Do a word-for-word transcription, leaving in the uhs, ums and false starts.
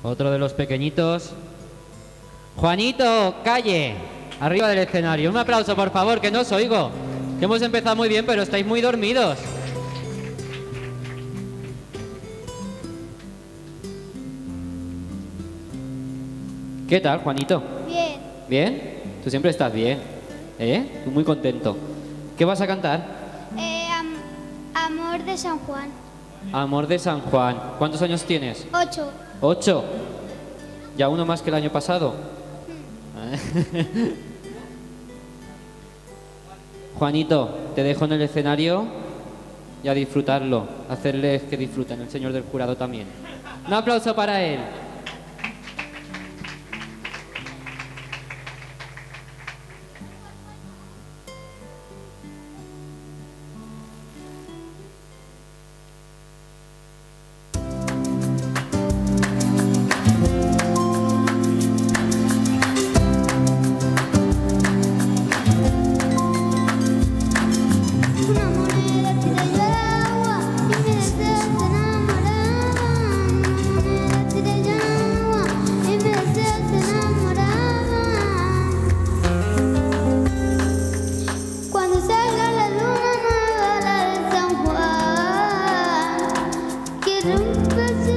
Otro de los pequeñitos. Juanito, calle. Arriba del escenario. Un aplauso, por favor, que no os oigo. Que hemos empezado muy bien, pero estáis muy dormidos. ¿Qué tal, Juanito? Bien. ¿Bien? Tú siempre estás bien, ¿eh? Tú muy contento. ¿Qué vas a cantar? Eh, am- amor de San Juan. Amor de San Juan. ¿Cuántos años tienes? Ocho. Ocho. ¿Ya uno más que el año pasado? Juanito, te dejo en el escenario y a disfrutarlo. Hacerles que disfruten, el señor del jurado también. Un aplauso para él. Una moneda tira al agua y me deseas enamorada. Una moneda tira al agua y me deseas enamorada. Cuando salga la luna nueva, la de San Juan, quiero un beso